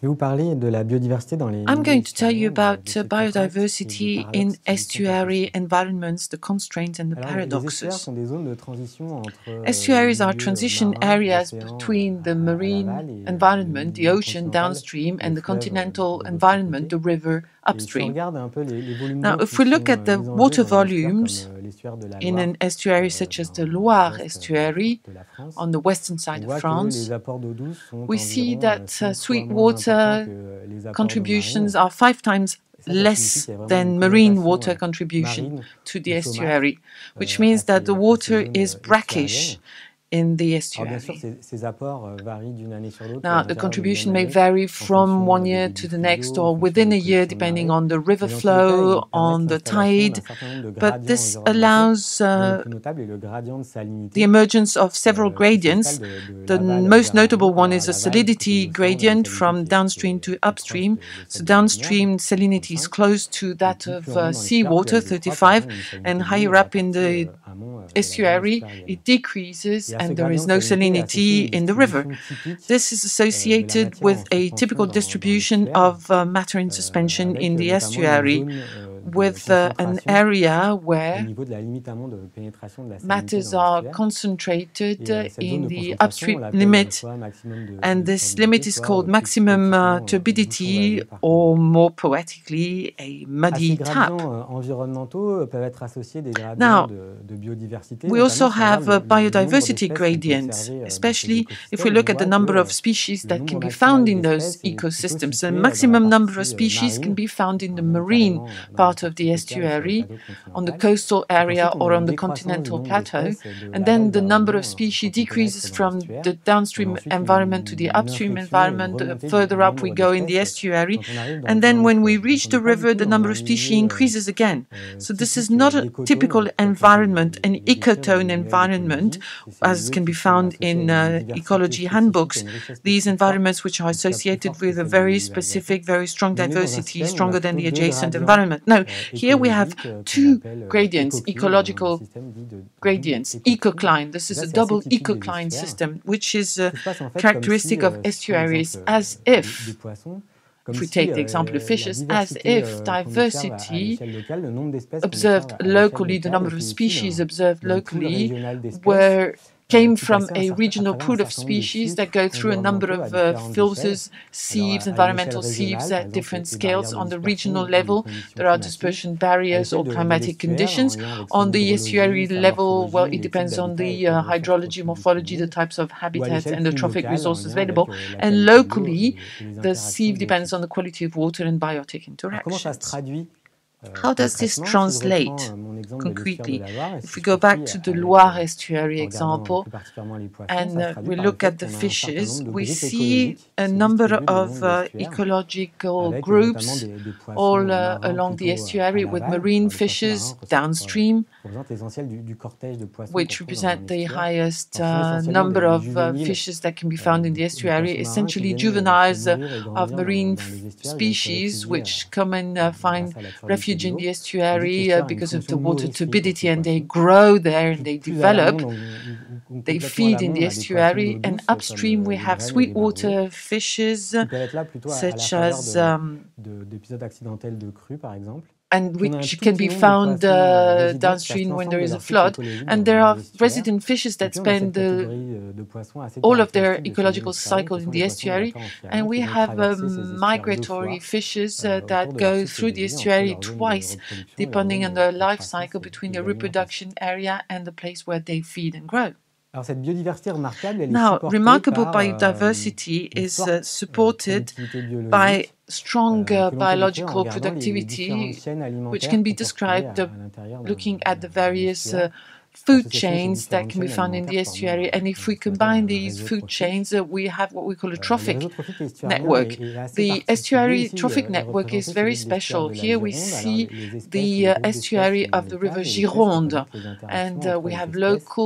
vais vous parler de la biodiversité dans les I'm going to tell you milieux about estuariens, de ces biodiversity contraintes et in des paradoxes qui sont estuary associés. environments, the constraints and the Alors, les estuaires paradoxes. sont des zones de transition entre les Estuaries are milieux transition marins, areas l'océan between the à marine l'aval et environment, the le milieu ocean continental, downstream, le and the fleuve continental de l'autre environment, côté. the river Et si on upstream. regarde un peu les volumes Now, d'eau if qui we sont look at the mis en jeu water dans les estuaires volumes comme l'estuaire de la in Loire an estuary such as the dans Loire l'ouest estuary de la France, on the western on side of voit que France, les apports d'eau douce sont we see environ that 5 fois sweet moins importants water que les apports d'eau contributions marine. are 5 times Et ça signifie less qu'il y a vraiment than une marine connotation water contribution marine to the ou saumâtre estuary, which à means that the ces water zones is brackish estuariennes. in the Alors bien sûr, estuary. ces apports varient d'une année sur l'autre ou à Now, the l'intérieur d'une même contribution may année vary en from fonction one des year débits to the de next flux d'eau, en or fonction within des a year, positions de depending marée. on the river Mais dans tous les cas, flow, ils on permettent the l'installation d'un tide, certain nombre de but gradients this environnementaux, allows dont le plus notable est le gradient de the salinité emergence of several qui s'installe gradients. de The l'aval most vers notable l'amont. one Alors is à the l'aval, du côté salinity de l'océan, on a une gradient salinité from downstream to qui est proche upstream. de So celle de la mer, downstream salinity is 35. close to Et that puis plus of on monte dans l'estuaire, plus seawater, elle décroît, on 35, atteint une salinité and nulle higher dans la up in partie the amont de la zone estuary, estuarienne. it decreases Et à ce and there gradient is de no salinité est associée salinity une in the river. distribution typique This is de la associated matière en with a suspension typical dans distribution l'estuaire, of matter in suspension avec in the notamment une estuary, zone de with an concentration area au where niveau de la limite amont de pénétration de la salinité matters dans are l'estuaire. concentrated Et cette zone in de the concentration, on upstream l'appelle limit, soit maximum and de this turbidité, limit is soit called plus maximum poétiquement bouchon turbidity, vaseux par or Colombo. more poetically, a À ces muddy tap. gradients environnementaux peuvent être associés des gradients Now, de biodiversité, we also notamment si on regarde have a le nombre biodiversity d'espèces qu'on peut gradients, observer dans ces especially if we écosystèmes. On look at the voit number of que species le that can nombre be found maximal in those d'espèces est plutôt ecosystems. The situé dans la maximum number of partie species can marine, be found in the même marine carrément dans la part of partie the côtière sur le estuary, plateau on the continental. coastal Et area qu'ensuite, on or a on une the décroissance du continental nombre plateau, d'espèces de and then l'aval the vers number l'amont of species quand on pénètre decreases dans from l'estuaire. the On a downstream ensuite environment to the une upstream inflexion et une environment. remontée Further du up we nombre go in the d'espèces estuary, quand on arrive and dans then le when we fleuve. Donc reach on the n'est pas du river, tout the dans number un of species milieu increases again. So this is typique not a d'écotone, typical tel qu'on peut environment, an les décrire dans les ecotone manuels environment, d'écologie. C'est ces as milieux can be qui sont found associés à in une diversité ecology spécifique, à handbooks. une richesse These spécifique forte, environments which are en tout cas plus associated forte que with a celle very du Alsace. specific, very strong Mais on est dans un diversity, système où on a stronger than plutôt the deux adjacent gradients environment. Now, here we have écologiques qu'on two appelle gradients, écoclines, un ecological système dit de double gradients, écocline. ecocline. This Et is ça, a c'est assez double typique des ecocline estuaires. system, which is Tout se passe en fait comme si, characteristic of si on prend estuaries, l'exemple as des if, poissons, if comme we si take the example of la fishes, as diversité if qu'on observe à diversity l'échelle locale, le nombre d'espèces qu'on observed observe à l'échelle locally, the locale number of était issu species observed d'un pool locally, régional d'espèces were came qui from passait a à regional travers un pool of certain nombre de species that filtres go through a number environnementaux à of différentes échelles. filters, Alors sieves, à une échelle environmental sieves régionale, par at exemple, different les scales. barrières de On the dispersion regional ou les level, conditions there are climatiques. dispersion À barriers or l'échelle de climatic l'estuaire, en conditions. lien avec son On the estuary hydrologie, sa level, well, morphologie, it les types depends on d'habitats et the puis les ressources hydrology, tropiques morphology, the disponibles, types of ou à habitats l'échelle and the plus trophic locale, en resources lien avec available. la And qualité de l'eau locally, et les the interactions sieve depends on biotiques. the quality of water and biotic Alors comment ça se interactions. traduit How does this concrètement? Si je reprends translate mon exemple de l'estuaire de concretely? la Loire et If si we je go back poursuis to the avec, Loire estuary en regardant example, plus particulièrement les poissons, and ça se traduit we par le look at fait the qu'on a un certain fishes, nombre de we groupes see écologiques qui a se number distribuent le long of de l'estuaire, ecological avec notamment groups des poissons all marins along the plutôt à estuary with l'aval. marine Alors les poissons fishes marins downstream, représentent l'essentiel du cortège de poissons qu'on which trouve dans un represent the estuaire. highest Alors, ce sont essentiellement number des of juvéniles, fishes that can be found in the des estuary, poissons marins qui essentially viennent se juveniles nourrir et of grandir marine dans les estuaires. Ils viennent se species, réfugier which come and find grâce à la turbidité refuge de in l'eau. the On dit que estuary l'estuaire a une because of the fonction water nourrisserie pour turbidity, ces and they poissons. grow there and they Plus à l'amont, develop. donc, ou They complètement à feed in l'amont, the on a des poissons estuary, d'eau and douce comme upstream we les have graines et les barbeaux, sweetwater fishes, qui peuvent être là plutôt à la such faveur as d'épisodes accidentels de crues, par exemple. and Puis on a un which tout can petit be nombre de found poissons résidents qui passent downstream when l'ensemble there de is a leur cycle flood, écologique and dans there are l'estuaire. resident fishes Et that puis on a cette spend catégorie de poissons assez all of their caractéristique de ces zones ecological estuariennes, cycle qui sont in the les poissons de la estuary, Caranfiarie, and qui we vont have traverser ces estuaires deux migratory fois fishes au cours that de leur go cycle through de the vie entre estuary leur zone de twice, reproduction et leur depending zone on their de life croissance cycle between the d'alimentation. reproduction area and the place where they feed and grow. Alors cette biodiversité remarquable, elle est Now, supportée remarkable par biodiversity une is forte supported productivité by biologique strong que l'on peut décrire en biological regardant les différentes productivity, chaînes which alimentaires can be qu'on peut retrouver described à l'intérieur looking at the d'un various estuaire. food L'association de ces chains that différentes can be chaînes found in the alimentaires forment estuary. And if we ce qu'on appelle combine un these réseau food trophique. chains, we have what we call a Le trophic réseau trophique estuarien network. est assez The particulier. estuary Ici, trophic est network is représenté very celui de l'estuaire special. de la Here we Gironde. Alors see les espèces ou the les groupes d'espèces estuary sont dans of les the caves river et les caves Gironde, représentent les interactions and entre we les have espèces. local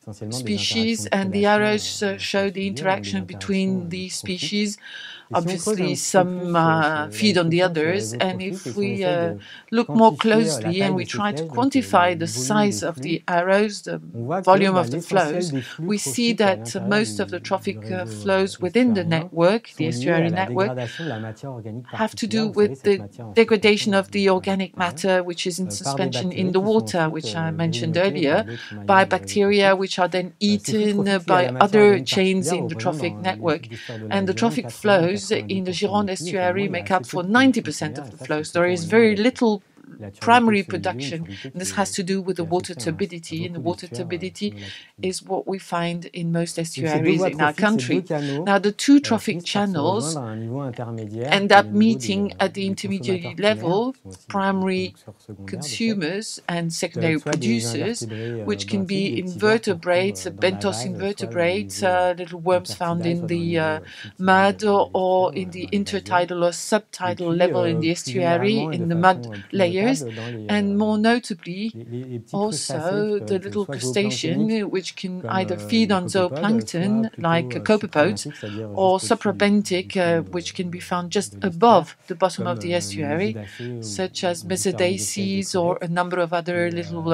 species, and the arrows show the interaction between the species. Obviously, some feed on the others, and if we look more closely and we try to quantify the size of the arrows, the volume of the flows, we see that most of the trophic flows within the network, the estuary network, have to do with the degradation of the organic matter which is in suspension in the water, which I mentioned earlier, by bacteria which are then eaten by other chains in the trophic network. And the trophic flows in the Gironde estuary make up for 90% of the flows. There is very little primary production, and this has to do with the water turbidity, and the water turbidity is what we find in most estuaries in our country. Now, the two trophic channels end up meeting at the intermediate level, primary consumers and secondary producers, which can be invertebrates, benthos invertebrates, little worms found in the mud or in the intertidal or subtidal level in the estuary, in the mud layers. And more notably, also the little crustacean, which can either feed on zooplankton, like copepods, or suprabentic, which can be found just above the bottom of the estuary, such as Mesidaceae or a number of other little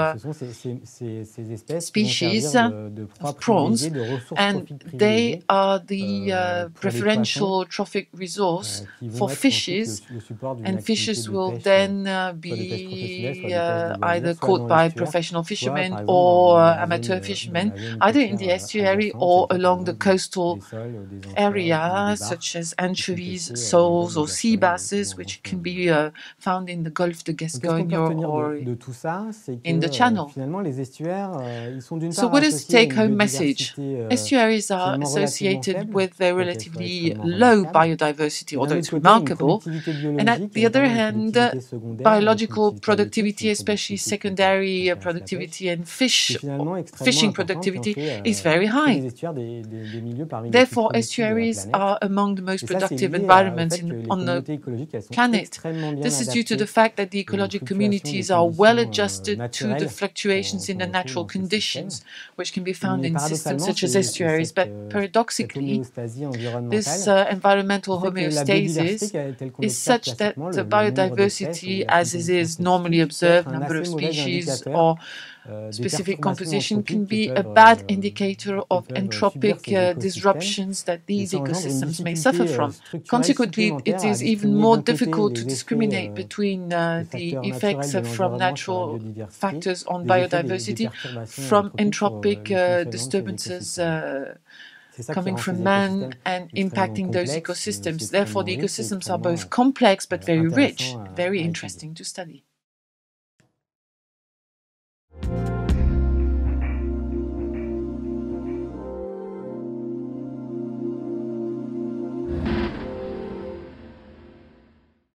species of prawns, and they are the preferential trophic resource for fishes, and fishes will then be either caught by professional fishermen or amateur fishermen, either in the estuary or along the coastal area, such as anchovies, soles, or sea basses, which can be found in the Gulf de Gascogne or in the Channel. So what is the take-home message? Estuaries are associated with a relatively low biodiversity, although it's remarkable, and at the other hand, biological productivity, especially secondary productivity and fishing productivity, is very high. Therefore, estuaries are among the most productive environments on the planet. This is due to the fact that the ecological communities are well adjusted to the fluctuations in the natural conditions, which can be found in systems such as estuaries. But paradoxically, this environmental homeostasis is such that the biodiversity, as is normally observed, number of species or specific composition, can be a bad indicator of entropic disruptions that these ecosystems may suffer from. Consequently, it is even more difficult to discriminate between the effects from natural factors on biodiversity from entropic disturbances coming from man and impacting those ecosystems. Therefore, the ecosystems are both complex but very rich, very interesting to study.